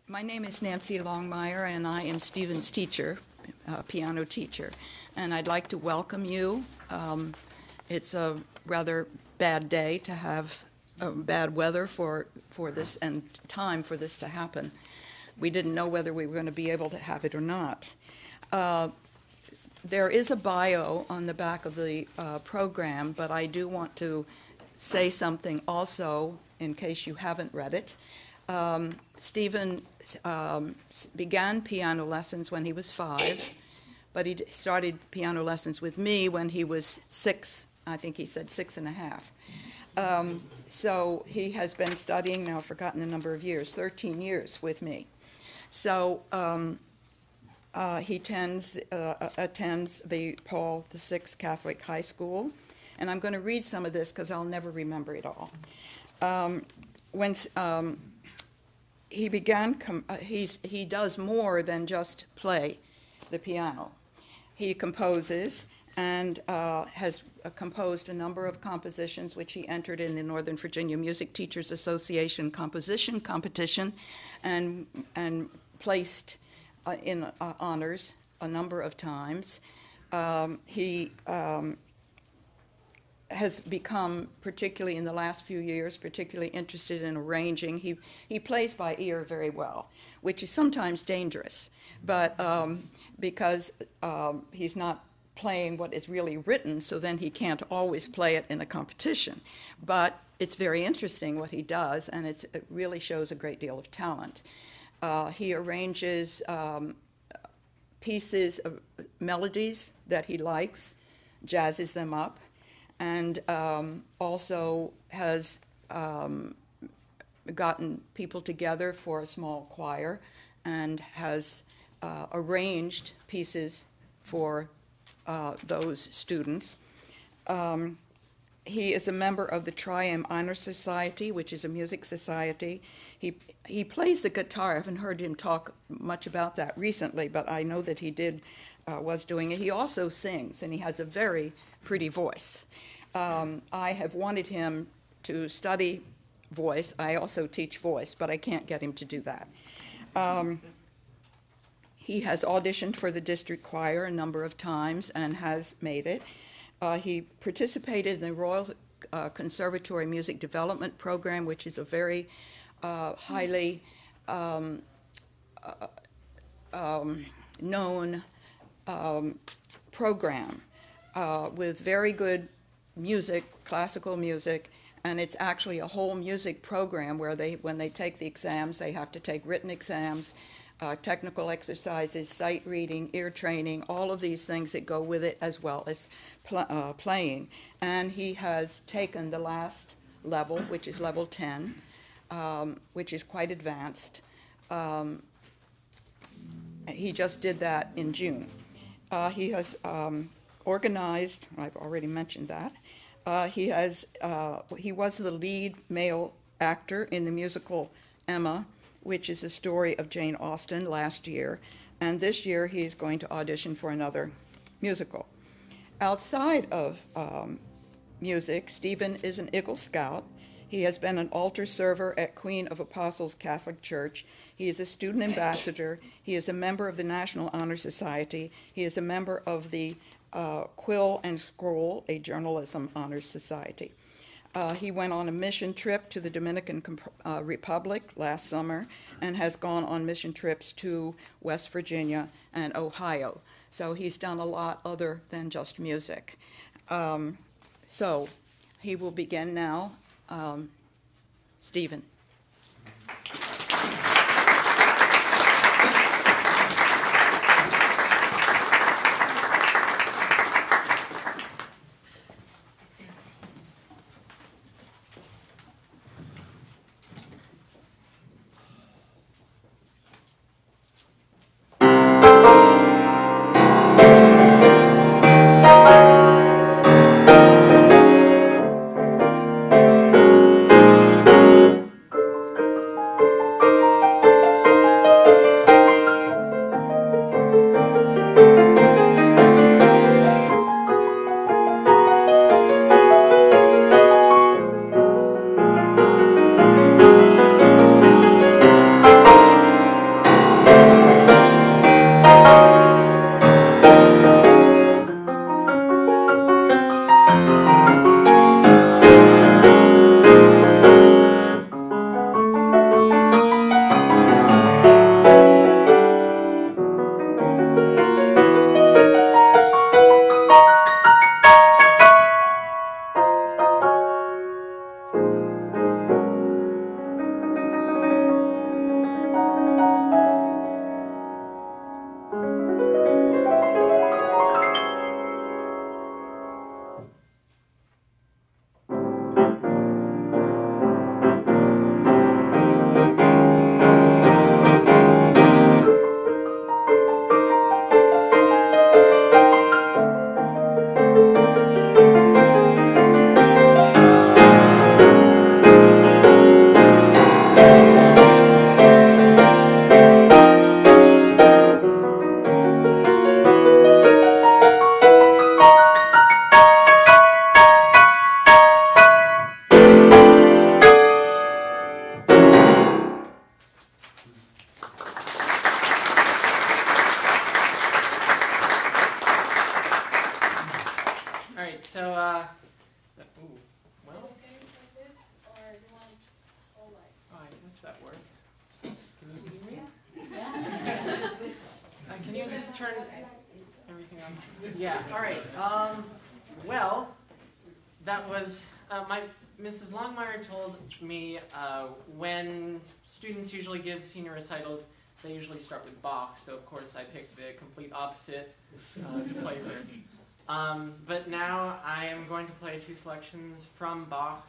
My name is Nancy Longmyer, and I am Stephen's teacher, piano teacher. And I'd like to welcome you. It's a rather bad day to have bad weather for this and time for this to happen. We didn't know whether we were going to be able to have it or not. There is a bio on the back of the program, but I do want to say something also in case you haven't read it. Stephen began piano lessons when he was 5, but he started piano lessons with me when he was 6. I think he said 6 and a half. So he has been studying now, I've forgotten the number of years, 13 years with me. So he attends the Paul VI Catholic High School, and I'm going to read some of this because I'll never remember it all. When he began, he does more than just play the piano. He composes and has composed a number of compositions which he entered in the Northern Virginia Music Teachers Association composition competition and placed in honors a number of times. He has become, particularly in the last few years, particularly interested in arranging. He plays by ear very well, which is sometimes dangerous, but because he's not playing what is really written, so then he can't always play it in a competition. But it's very interesting what he does, and it really shows a great deal of talent. He arranges pieces of melodies that he likes, jazzes them up, and also has gotten people together for a small choir and has arranged pieces for those students. He is a member of the Triumph Honor Society, which is a music society. He plays the guitar. I haven't heard him talk much about that recently, but I know that he was doing it. He also sings, and he has a very pretty voice. I have wanted him to study voice. I also teach voice, but I can't get him to do that. He has auditioned for the district choir a number of times and has made it. He participated in the Royal Conservatory Music Development Program, which is a very highly known program with very good music, classical music, and it's actually a whole music program where when they take the exams, they have to take written exams, technical exercises, sight reading, ear training, all of these things that go with it, as well as playing. And he has taken the last level, which is level 10, which is quite advanced. He just did that in June. He has organized, I've already mentioned that. He was the lead male actor in the musical Emma, which is the story of Jane Austen last year, and this year he's going to audition for another musical. Outside of music, Stephen is an Eagle Scout. He has been an altar server at Queen of Apostles Catholic Church. He is a student ambassador. He is a member of the National Honor Society. He is a member of the Quill and Scroll, a journalism honors society. He went on a mission trip to the Dominican Republic last summer and has gone on mission trips to West Virginia and Ohio. So he's done a lot other than just music. So he will begin now. Stephen. that works. Can you see me? Can you just turn everything on? Yeah, all right. Well, that was, Mrs. Longmyer told me when students usually give senior recitals, they usually start with Bach, so of course I picked the complete opposite to play first. But now I am going to play two selections from Bach,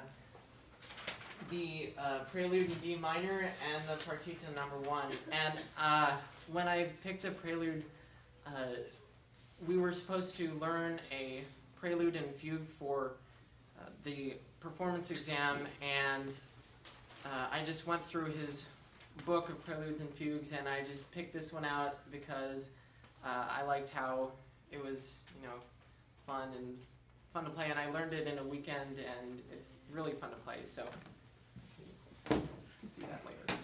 the Prelude in D minor and the Partita No. 1. And when I picked the Prelude, we were supposed to learn a Prelude and Fugue for the performance exam, and I just went through his book of Preludes and Fugues, and I just picked this one out because I liked how it was, fun to play, and I learned it in a weekend, and it's really fun to play, so do that later.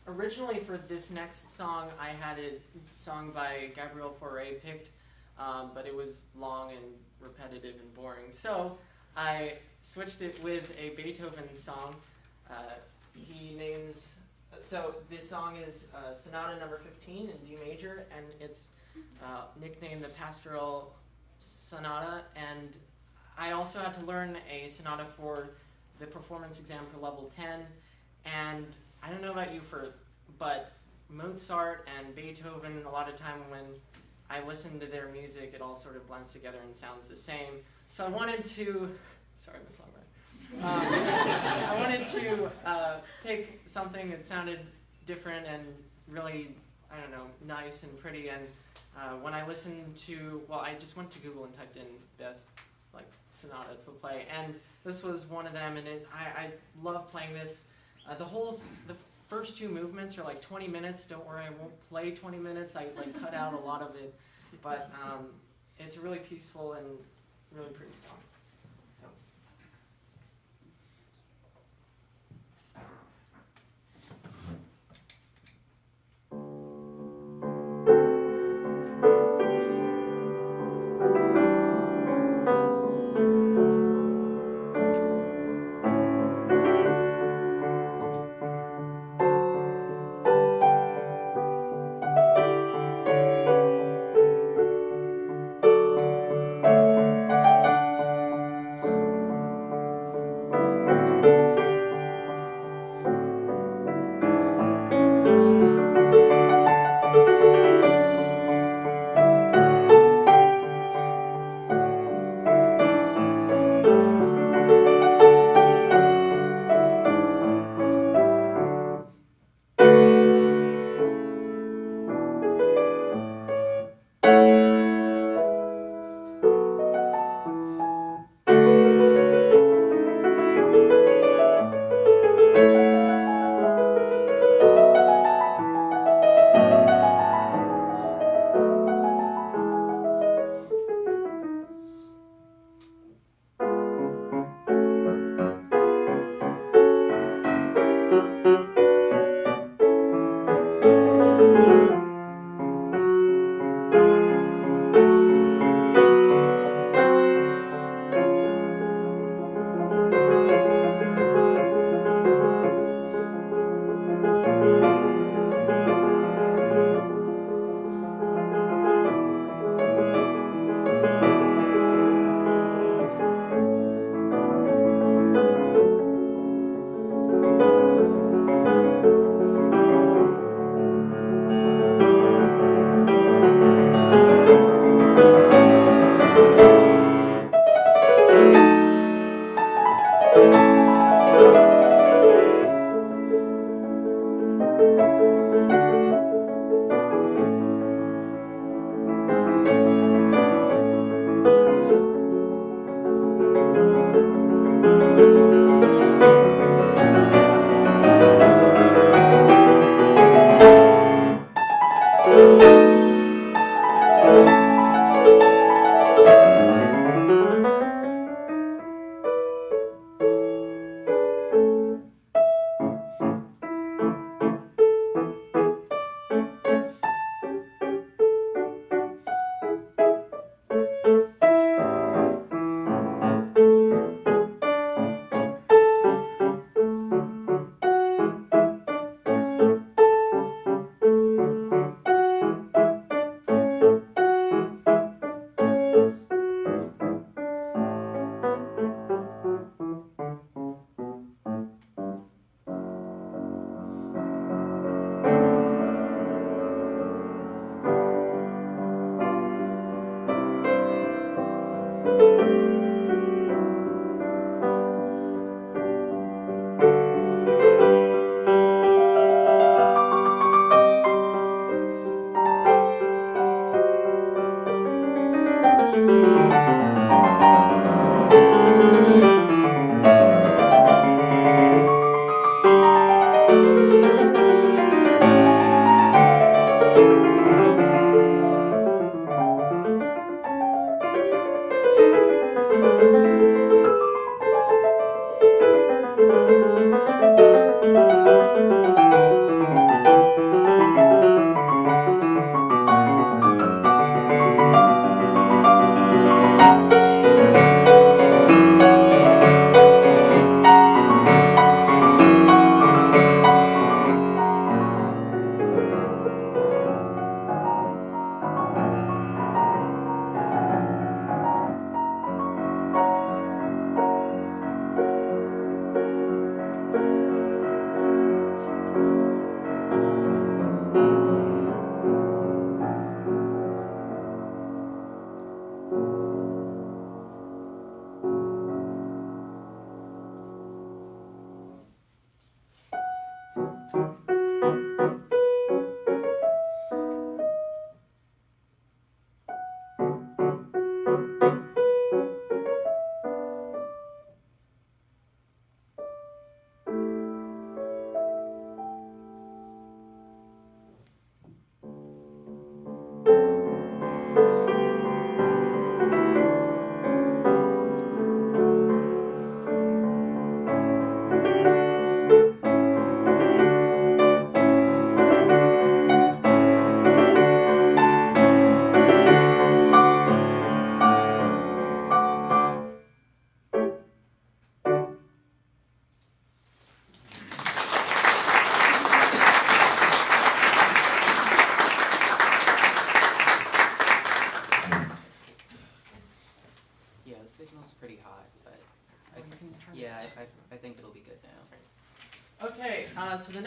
originally for this next song, I had it sung by Gabriel Fauré picked, but it was long and repetitive and boring. So I switched it with a Beethoven song. He names, so this song is Sonata number 15 in D major, and it's nicknamed the Pastoral Sonata. And I also had to learn a sonata for the performance exam for level 10. And I don't know about you, but Mozart and Beethoven, a lot of time when I listen to their music, it all sort of blends together and sounds the same. So I wanted to, sorry, Miss Longmyer. I wanted to pick something that sounded different and really, I don't know, nice and pretty. And when I listened to, well, I just went to Google and typed in best like sonata to play, and this was one of them. And I love playing this. The first two movements are like 20 minutes. Don't worry, I won't play 20 minutes. I like cut out a lot of it, but it's a really peaceful and really pretty song. So.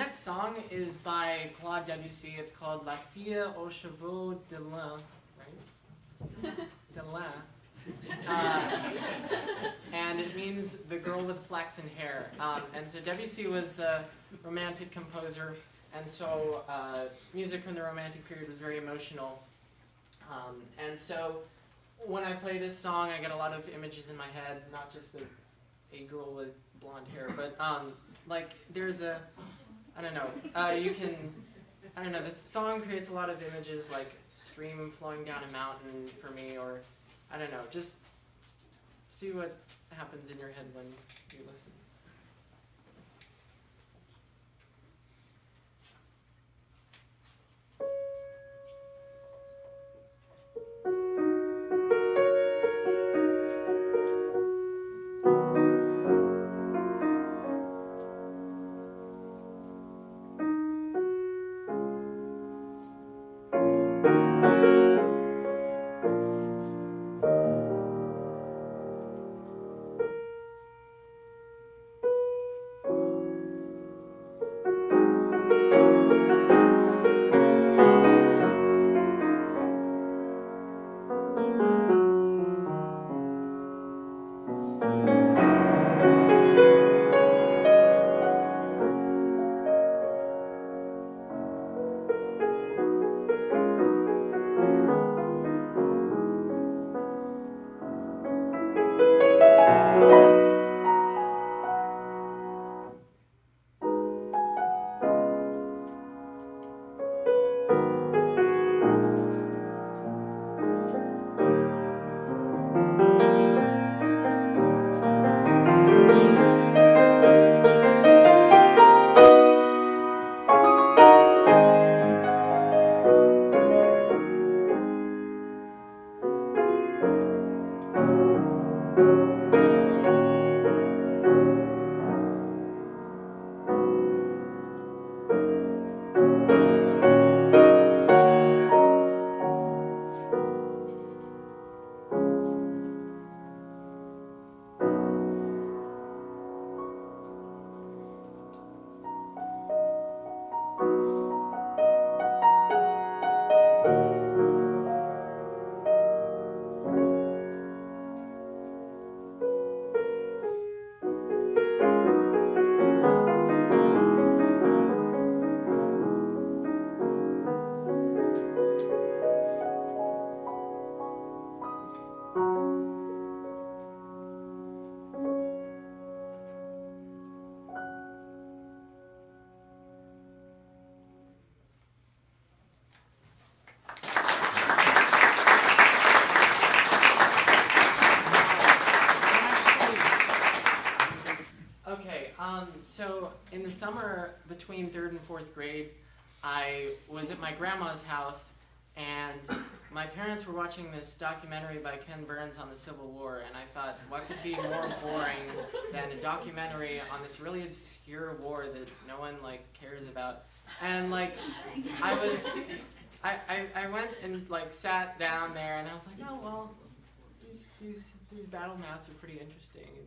next song is by Claude Debussy. It's called La fille aux cheveux de lin, right? De lin. And it means the girl with flaxen hair. And so Debussy was a romantic composer, and so music from the Romantic period was very emotional. And so when I play this song, I get a lot of images in my head, not just of a girl with blonde hair, but like there's a, I don't know, I don't know, this song creates a lot of images, like stream flowing down a mountain for me, or I don't know, just see what happens in your head when you listen. So in the summer between 3rd and 4th grade, I was at my grandma's house, and my parents were watching this documentary by Ken Burns on the Civil War, and I thought, what could be more boring than a documentary on this really obscure war that no one cares about? And I went and sat down there, and I was like, oh well, these battle maps are pretty interesting, and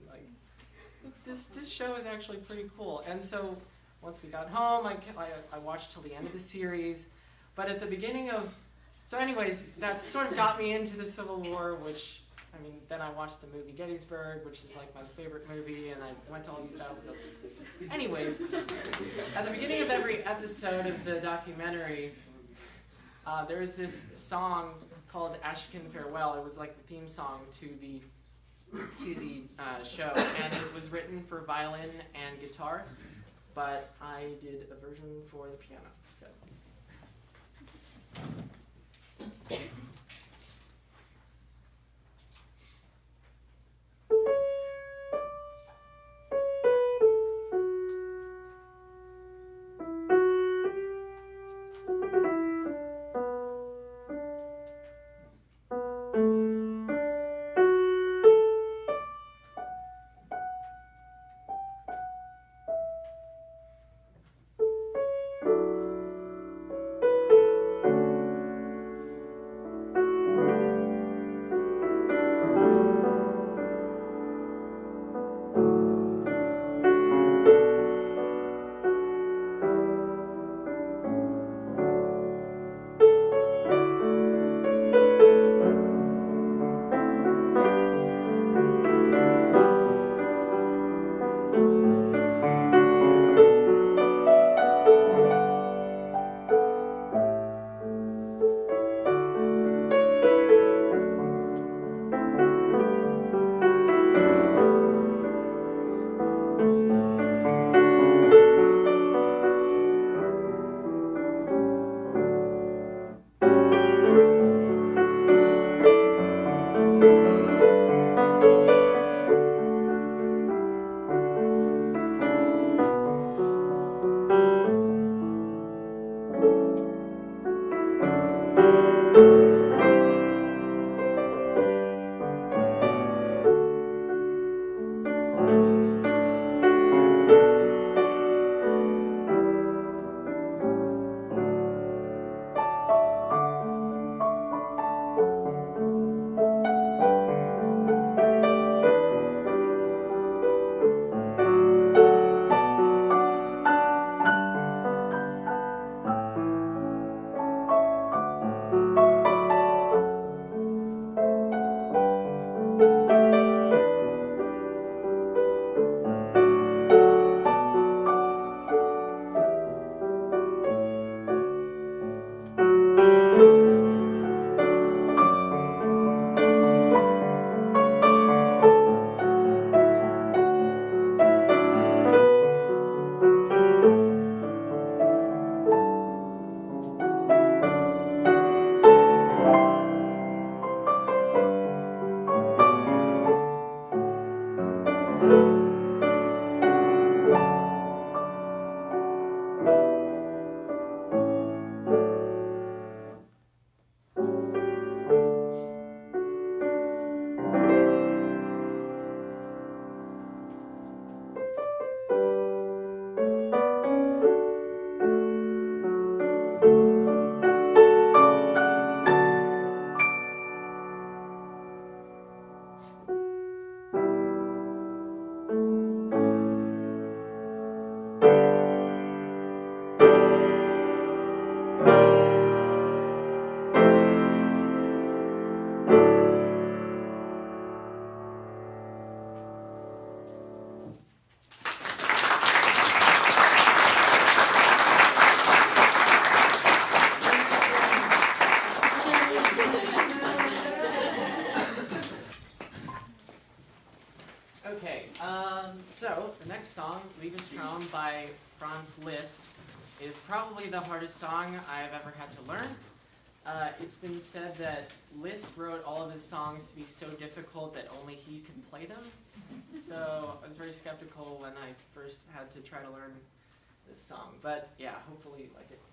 this show is actually pretty cool. And so once we got home, I watched till the end of the series. But at the beginning of, so anyways, that sort of got me into the Civil War, which, I mean, then I watched the movie Gettysburg, which is my favorite movie, and I went to all these battlefields. Anyways, at the beginning of every episode of the documentary, there's this song called Ashokan Farewell. It was the theme song to the show, and it was written for violin and guitar, but I did a version for the piano. So. next song, Liebestraum by Franz Liszt, is probably the hardest song I've ever had to learn. It's been said that Liszt wrote all of his songs to be so difficult that only he could play them. So I was very skeptical when I first had to try to learn this song. But yeah, hopefully you like it.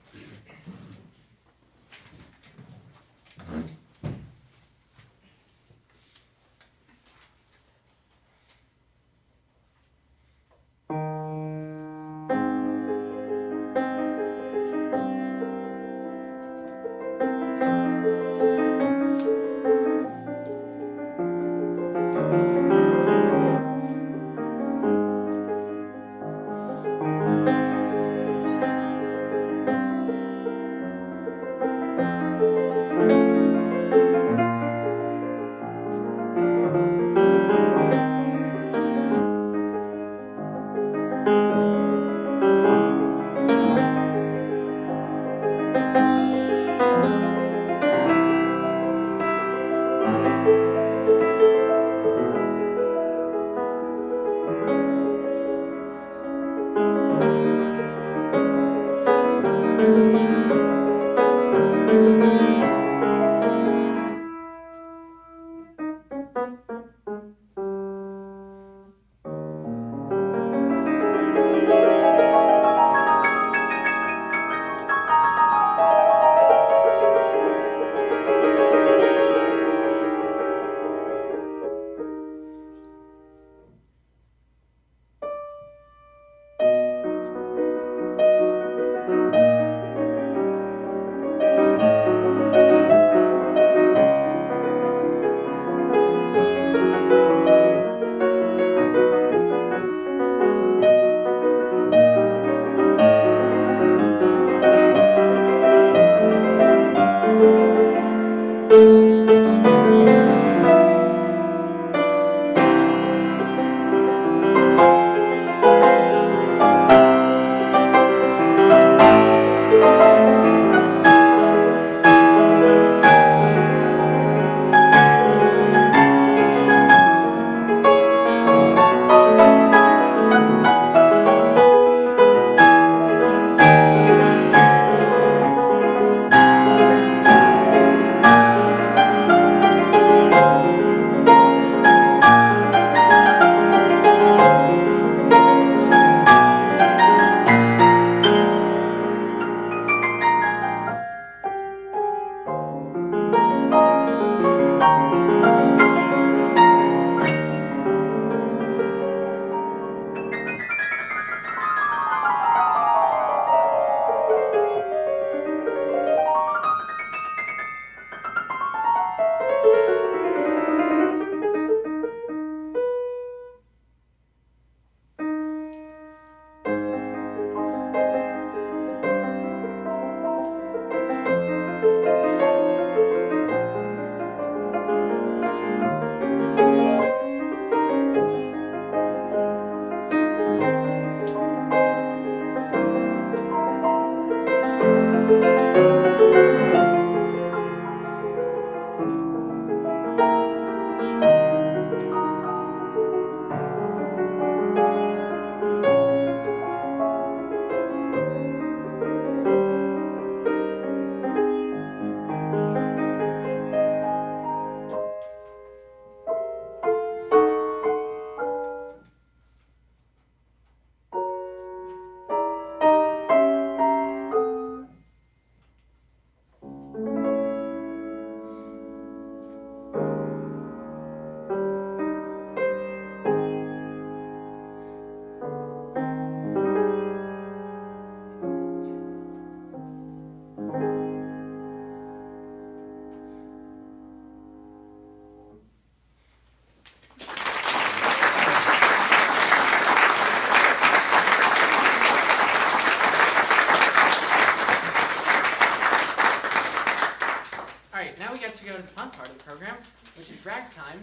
To the fun part of the program, which is ragtime.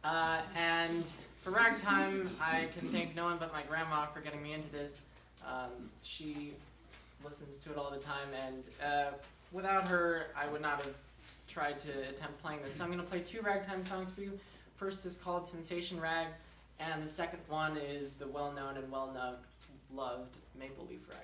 And for ragtime, I can thank no one but my grandma for getting me into this. She listens to it all the time, and without her, I would not have tried to attempt playing this. So I'm going to play two ragtime songs for you. First is called Sensation Rag, And the second one is the well-known and well-loved Maple Leaf Rag.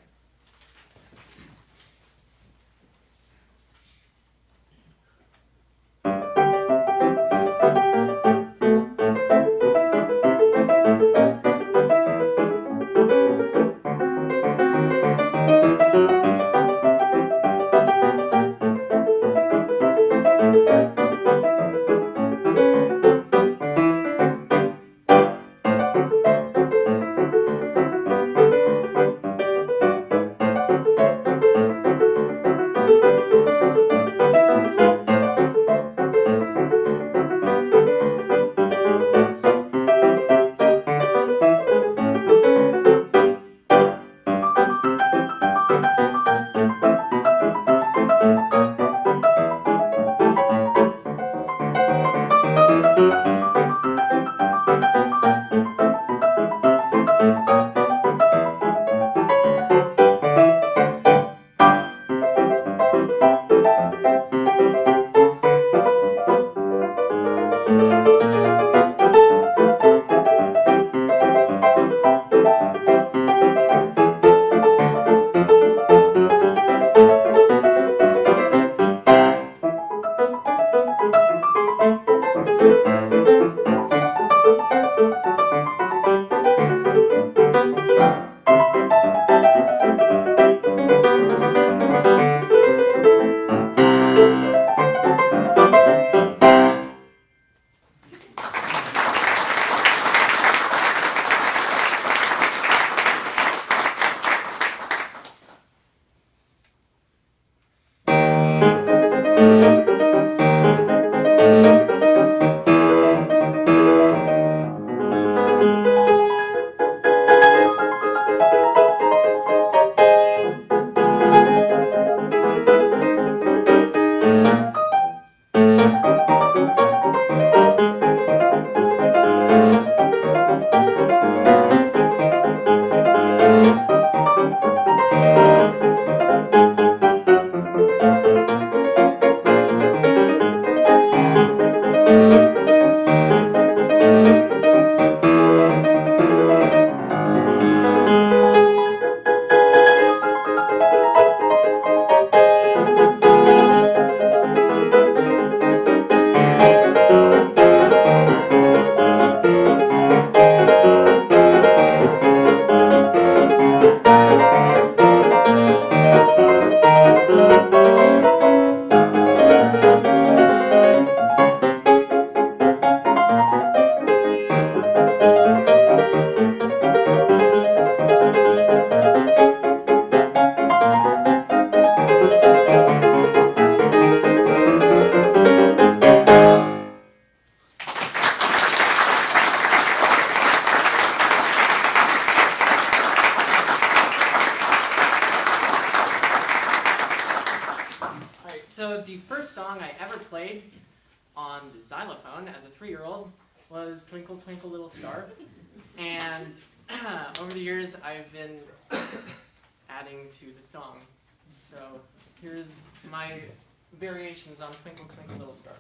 So the first song I ever played on the xylophone as a 3-year-old was Twinkle, Twinkle, Little Star. And over the years, I've been adding to the song. So here's my variations on Twinkle, Twinkle, Little Star.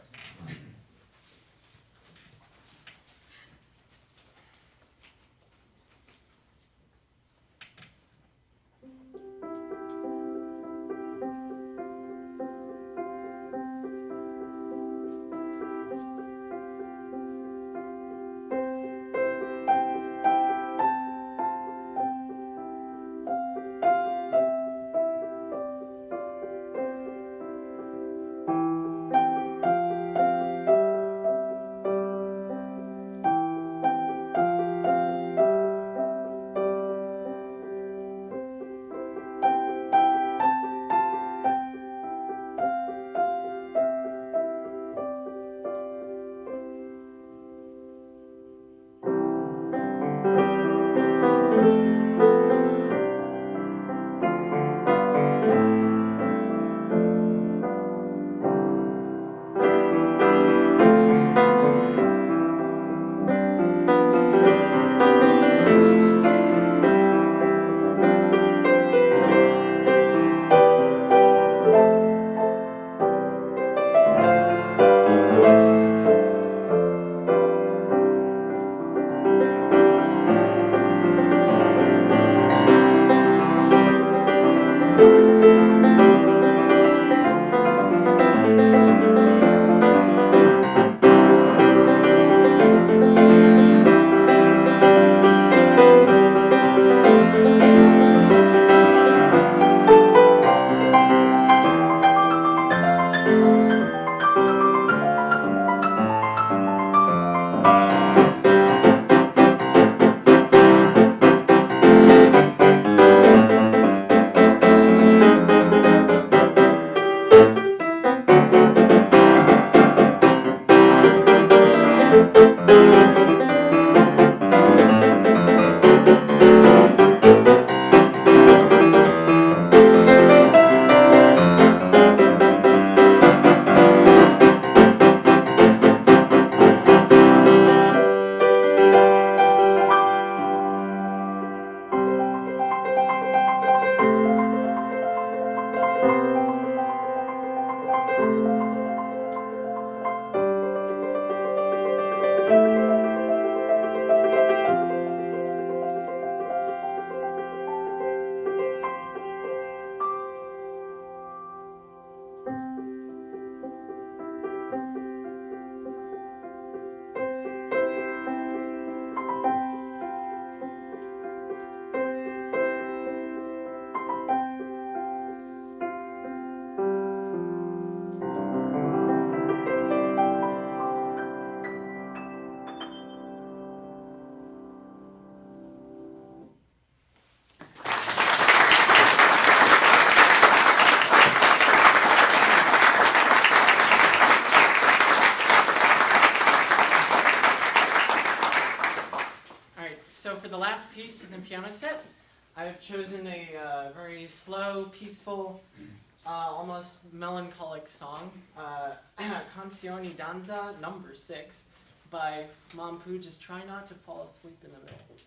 last piece in the piano set, I've chosen a very slow, peaceful, almost melancholic song, Cancion Danza No. 6 by Mompou. Just try not to fall asleep in the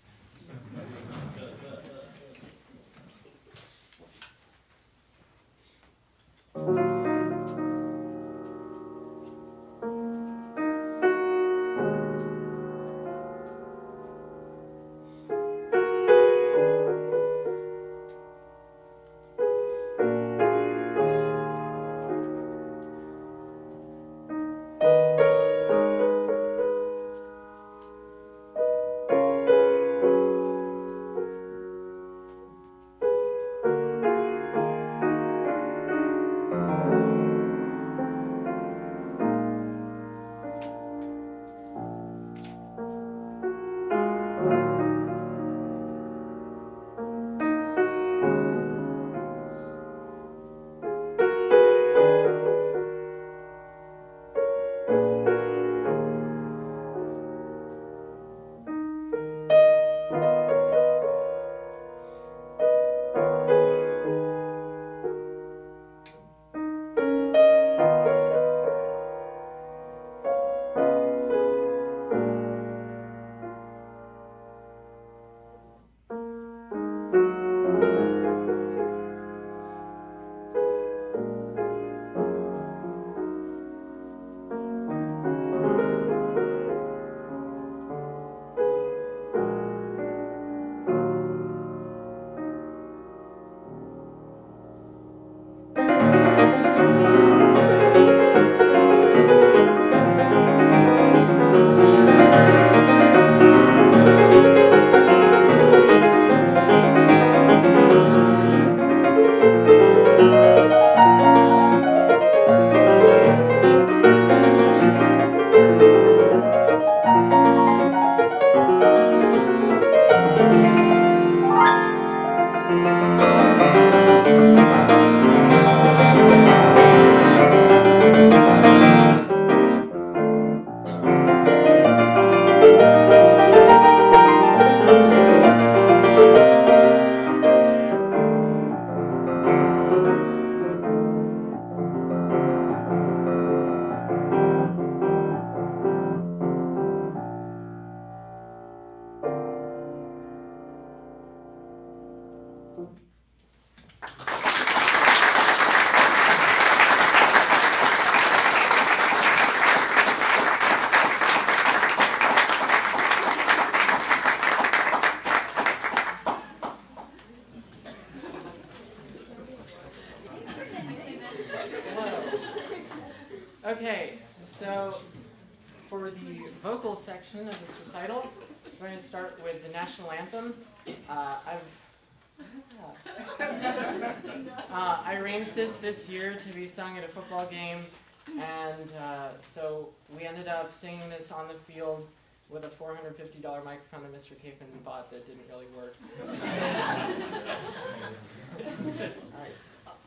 middle. Okay, so for the vocal section of this recital, we're going to start with the national anthem. I arranged this year to be sung at a football game, and so we ended up singing this on the field with a $450 microphone that Mr. Capen bought that didn't really work. All right.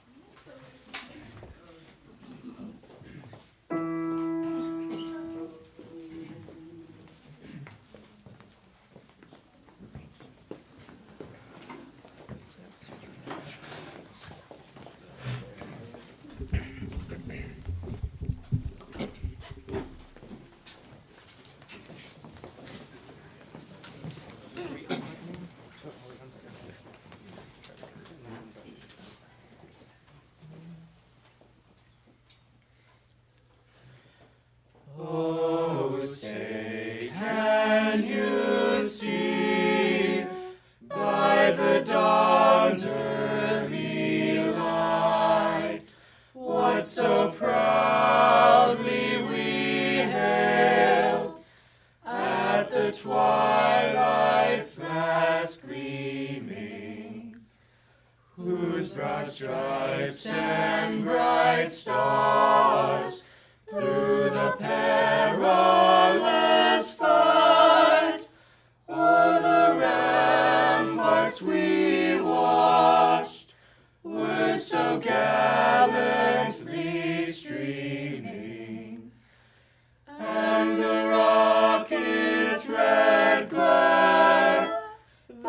Stripes and bright stars through the perilous fight, o'er the ramparts we watched were so gallantly streaming, and the rocket's red glare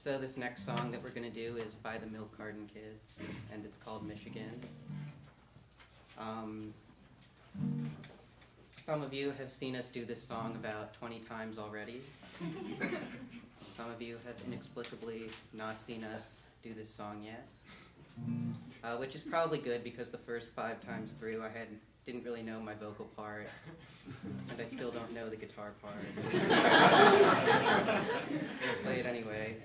So this next song that we're going to do is by the Milk Carton Kids, and it's called Michigan. Some of you have seen us do this song about 20 times already. Some of you have inexplicably not seen us do this song yet, which is probably good because the first 5 times through didn't really know my vocal part, and I still don't know the guitar part. We'll play it anyway.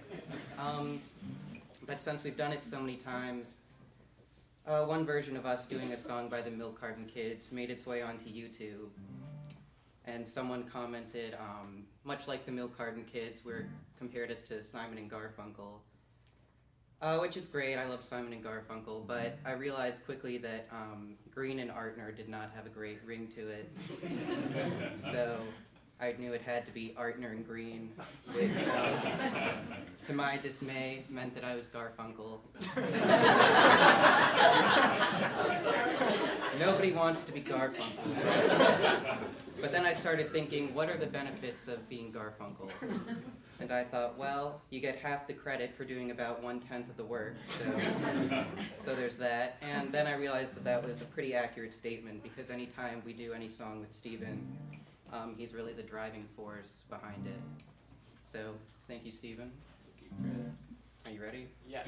But since we've done it so many times, one version of us doing a song by the Milk Carton Kids made its way onto YouTube, and someone commented, much like the Milk Carton Kids, compared us to Simon and Garfunkel, which is great. I love Simon and Garfunkel, but I realized quickly that Green and Artner did not have a great ring to it, so I knew it had to be Artner and Green, which, to my dismay, meant that I was Garfunkel. Nobody wants to be Garfunkel. But then I started thinking, what are the benefits of being Garfunkel? And I thought, well, you get half the credit for doing about 1/10 of the work, so there's that. And then I realized that that was a pretty accurate statement, because anytime we do any song with Stephen, he's really the driving force behind it. So, thank you, Stephen. Thank you, Chris. Are you ready? Yes.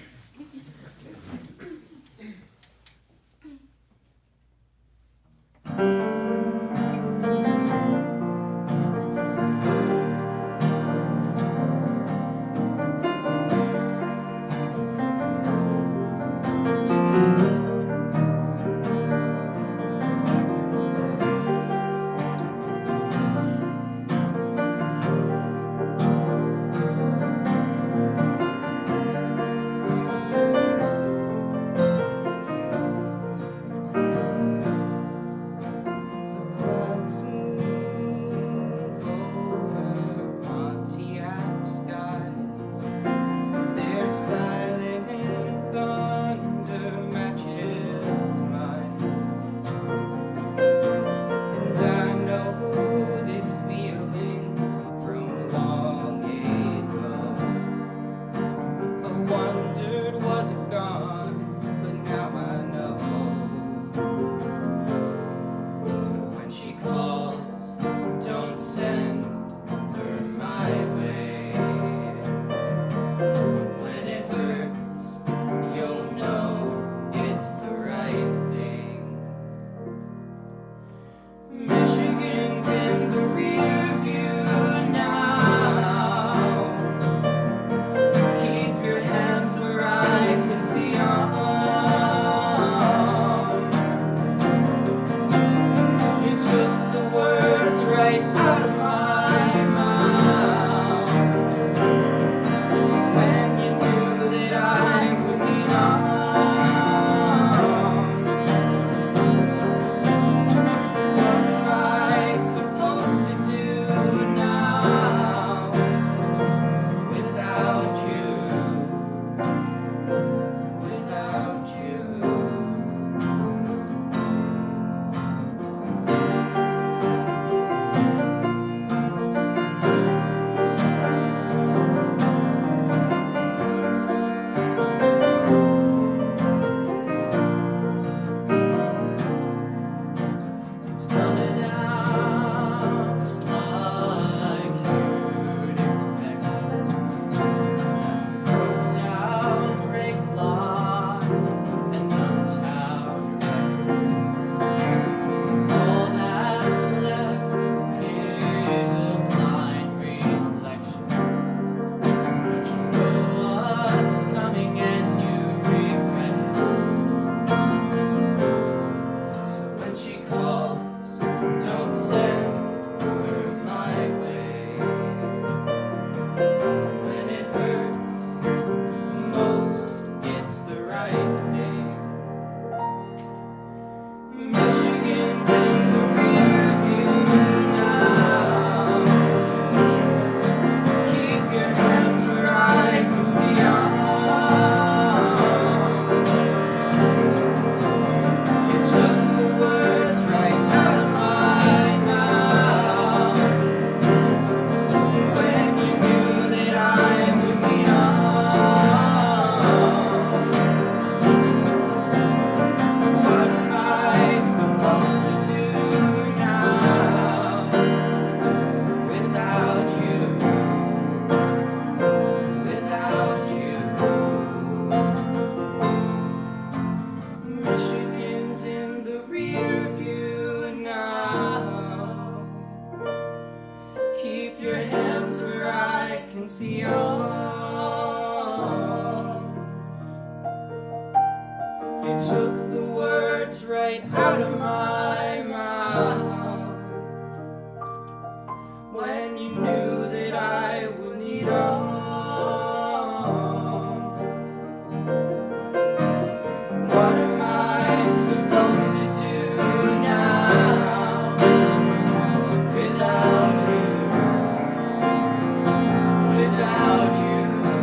Cancion. You took the words right out of my mouth when you knew that I would need all. What am I supposed to do now without you? Without you.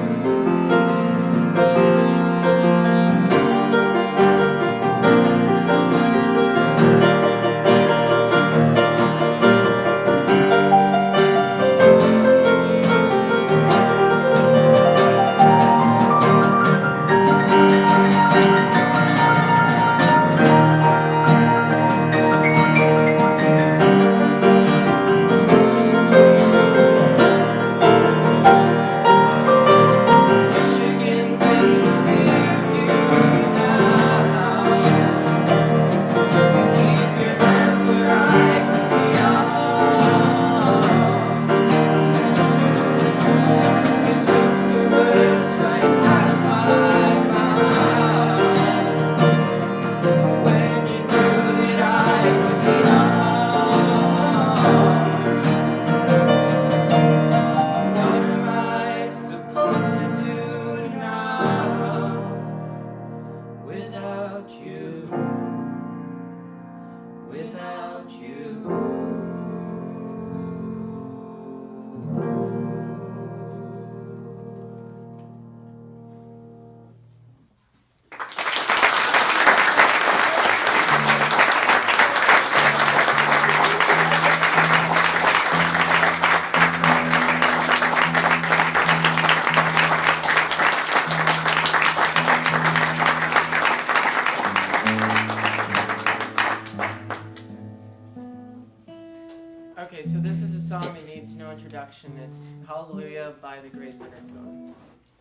Okay, so this is a song that needs no introduction. It's Hallelujah by the great Leonard Cohen.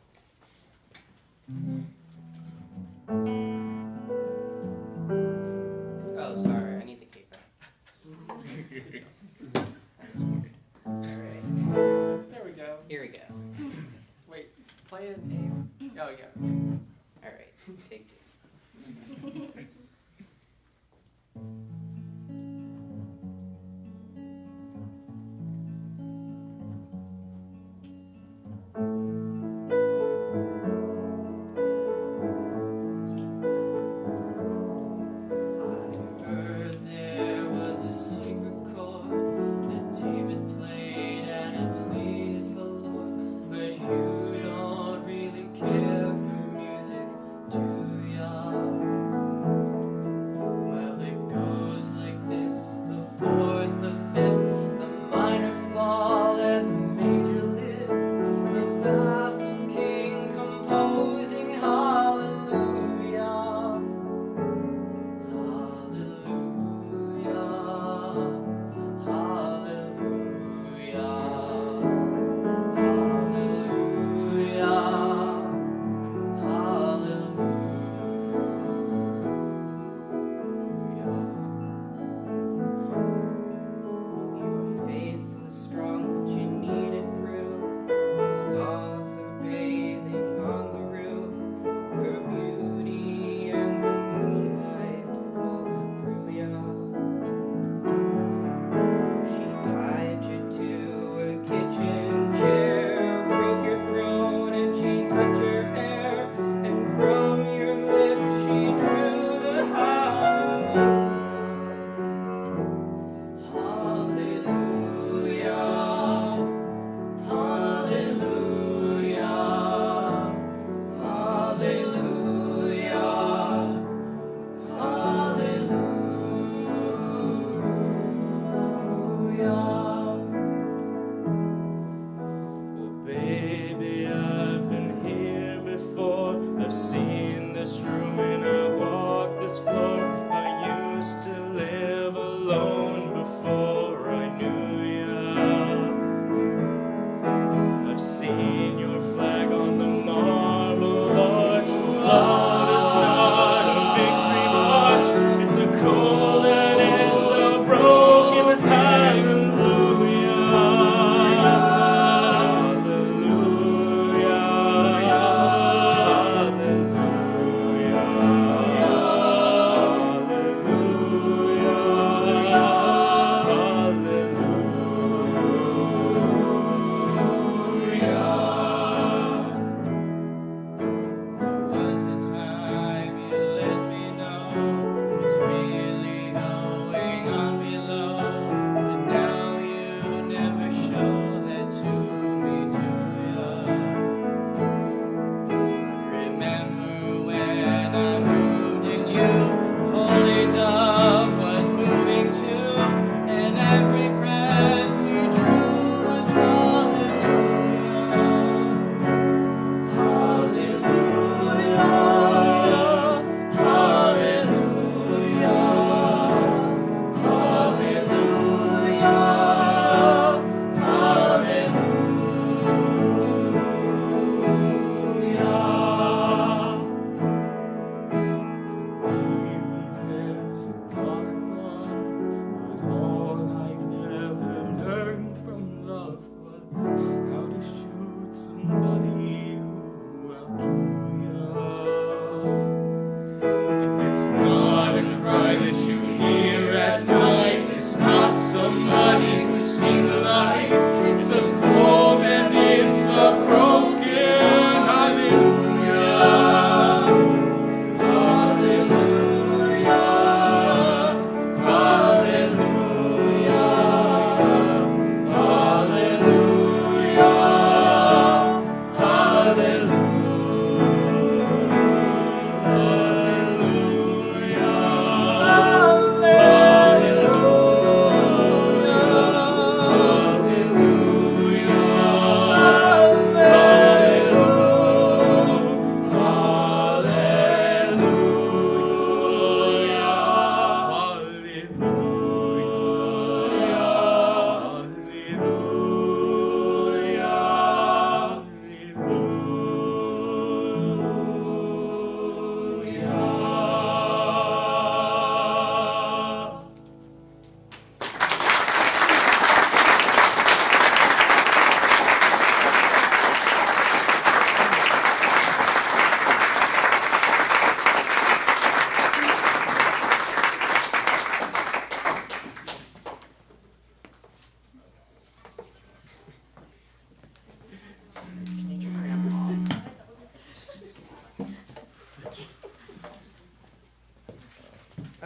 Oh, sorry, I need the capo. That's weird. Alright, There we go. here we go. Wait, play it A. Oh, yeah. Alright, take two. Hallelujah.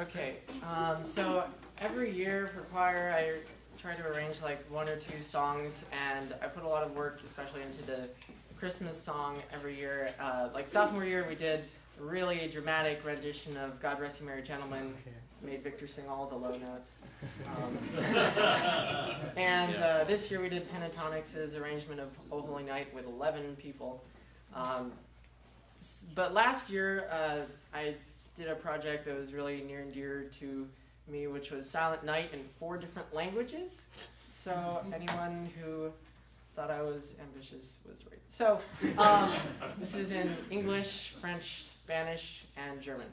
Okay, so every year for choir, I try to arrange like 1 or 2 songs, and I put a lot of work, especially into the Christmas song every year. Like sophomore year, we did a really dramatic rendition of God Rest You Merry Gentlemen. Made Victor sing all the low notes. And this year we did Pentatonics' arrangement of O Holy Night with 11 people. But last year I did a project that was really near and dear to me, which was Silent Night in 4 different languages. So anyone who thought I was ambitious was right. So this is in English, French, Spanish, and German.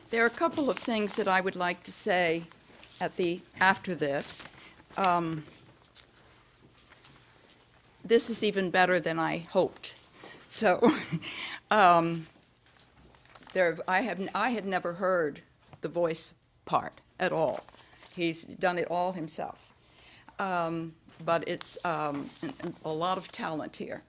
There are a couple of things that I would like to say after this. This is even better than I hoped. So I had never heard the voice part at all. He's done it all himself. But it's a lot of talent here.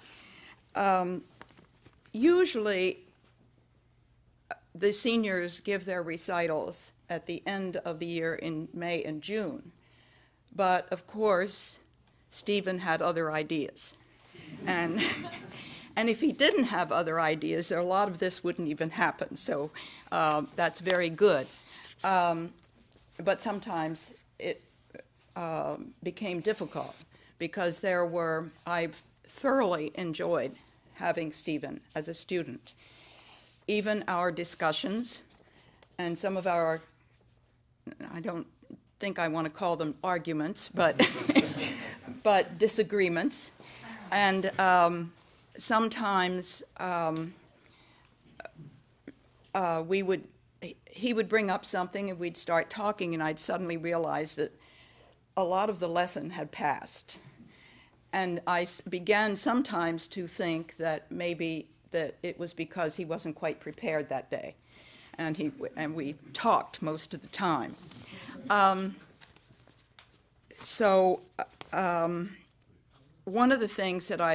Usually, the seniors give their recitals at the end of the year in May and June. But of course, Stephen had other ideas. And if he didn't have other ideas, a lot of this wouldn't even happen. So that's very good. But sometimes it became difficult because I've thoroughly enjoyed having Stephen as a student. Even our discussions and some of our, I don't think I want to call them arguments, but but disagreements. And sometimes he would bring up something and we'd start talking, and I'd suddenly realize that a lot of the lesson had passed. And I began sometimes to think that maybe that it was because he wasn't quite prepared that day. And we talked most of the time. One of the things that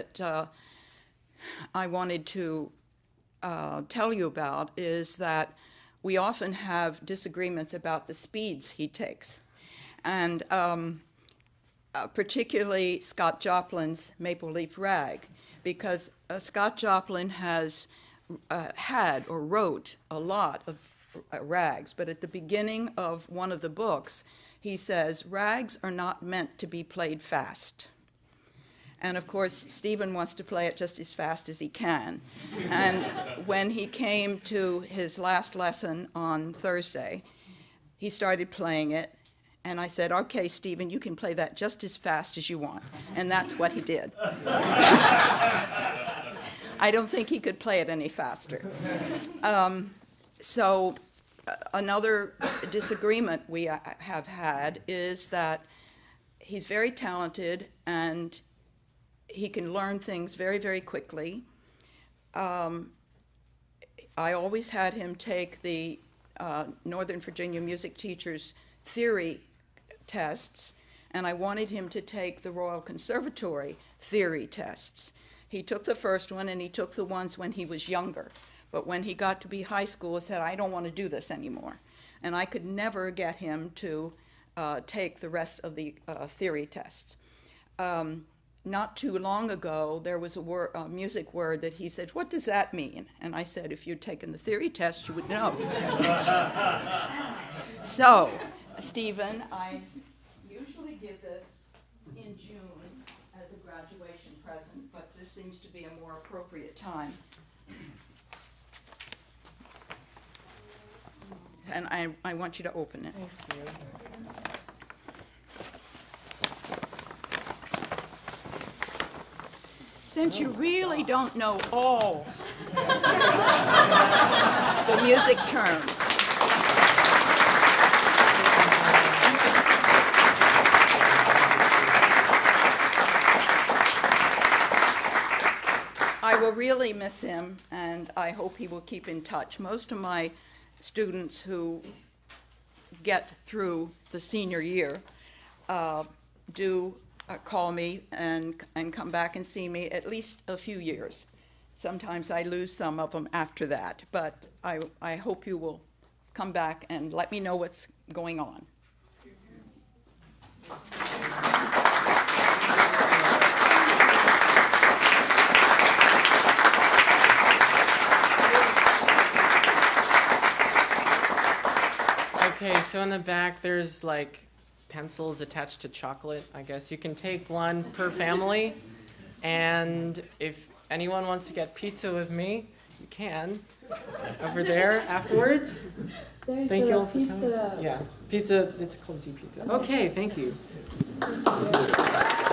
I wanted to tell you about is that we often have disagreements about the speeds he takes. And particularly Scott Joplin's Maple Leaf Rag, because Scott Joplin has had or wrote a lot of rags, but at the beginning of one of the books, he says, rags are not meant to be played fast. And of course, Stephen wants to play it just as fast as he can. And when he came to his last lesson on Thursday, he started playing it. And I said, okay, Stephen, you can play that just as fast as you want. And that's what he did. I don't think he could play it any faster. Another disagreement we have had is that he's very talented and he can learn things very, very quickly. I always had him take the Northern Virginia music teachers' theory tests, and I wanted him to take the Royal Conservatory theory tests. He took the first one and he took the ones when he was younger. But when he got to be high school, he said, I don't want to do this anymore. And I could never get him to take the rest of the theory tests. Not too long ago, there was a music word that he said, what does that mean? And I said, if you'd taken the theory test, you would know. So, Stephen, I usually give this in June as a graduation present, but this seems to be a more appropriate time. And I want you to open it. Thank you. Since you really don't know all the music terms, I will really miss him, and I hope he will keep in touch. Most of my students who get through the senior year do call me and come back and see me at least a few years. Sometimes I lose some of them after that, but I hope you will come back and let me know what's going on. Okay, so in the back there's like pencils attached to chocolate, I guess. You can take one per family, and if anyone wants to get pizza with me, you can. Over there afterwards. There's Thank you all for pizza. coming. Yeah, pizza, it's called Z Pizza. Okay, thank you. Thank you.